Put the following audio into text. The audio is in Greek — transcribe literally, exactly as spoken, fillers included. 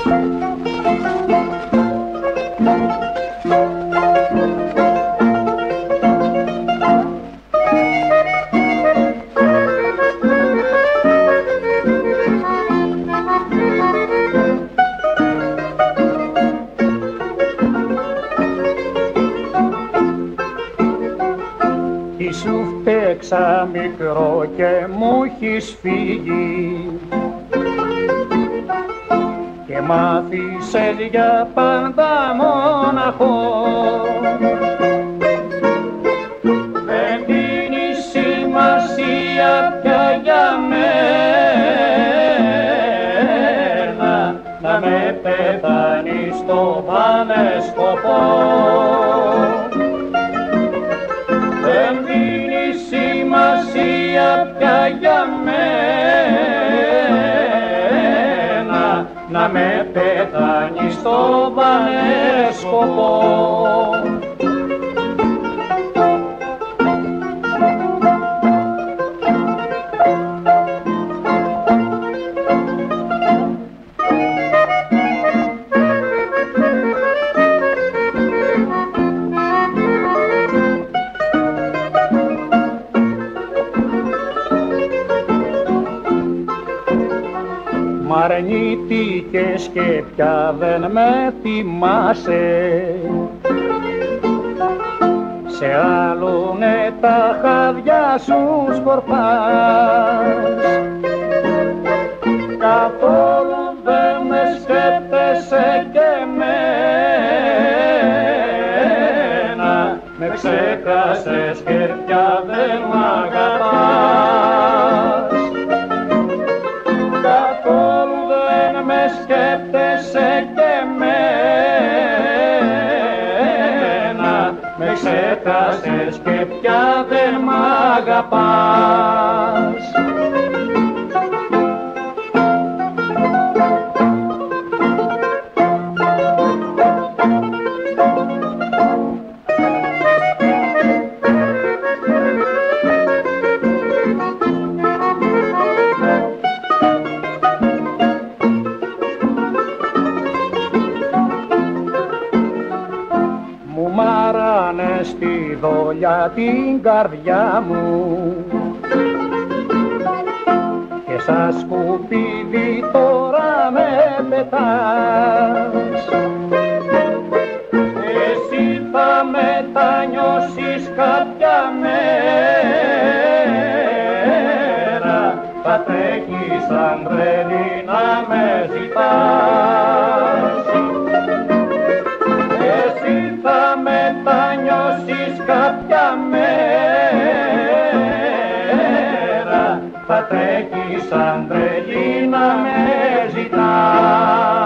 Τι σου φταίξα μικρό και μου έχεις φύγει και μ' άφησες για πάντα μόναχο. Δεν δίνει σημασία πια για μένα να με πεθάνεις στο πανέσκοπο. Δεν δίνει σημασία πια για μένα να με πεθάνεις στο πανέσκοπο. Μ' αρνήθηκες και πια δεν με θυμάσαι, σε άλλουνε τα χάδια σου σκορπάς. Καθόλου δεν με σκέπτεσαι και εμένα, με ξέχασες και πια δεν μ' αγαπάς. Καθόλου δεν με σκέπτεσαι και εμένα, με ξέχασες και πια δεν μ' αγαπάς. Μου μάρανε στη δόλια την καρδιά μου και σαν σκουπίδι τώρα με πετάς. Εσύ θα μετανιώσεις κάποια μέρα, θα τρέχεις σαν τρελή να με ζητάς. Εσύ θα μετανιώσεις κάποια μέρα, θα τρέχεις σαν τρελή να με ζητάς.